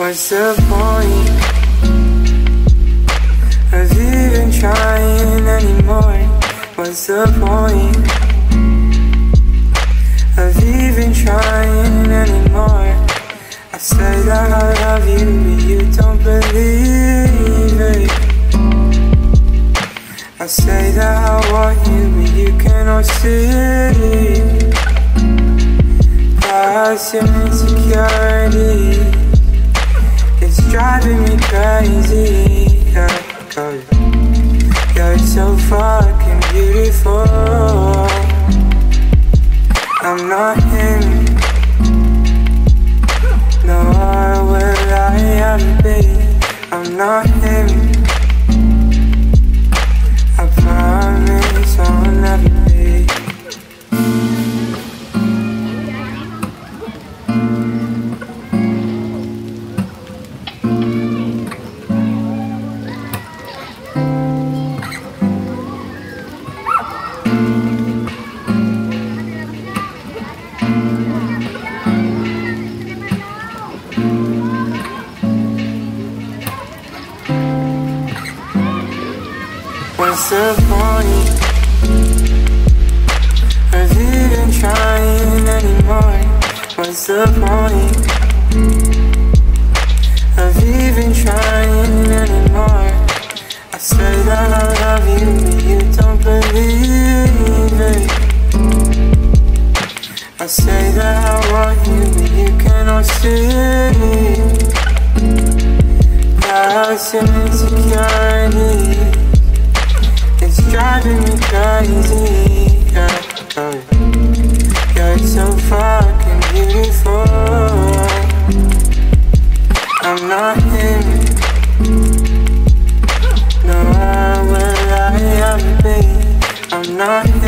What's the point of even trying anymore? What's the point of even trying anymore? I say that I love you, but you don't believe it. I say that I want you, but you cannot see it. Past your insecurity, it's driving me crazy, yeah, 'cause you're so fucking beautiful. I'm not him, nor will I ever be. I'm not him, I promise I'll never be. What's the point of even trying anymore? What's the point of even trying anymore? I say that I love you, but you don't believe it. I say that I want you, but you cannot see it. Past your insecurity, it's driving me crazy, yeah, 'cause you're so fucking beautiful. I'm not him, nor will I ever be. I'm not him.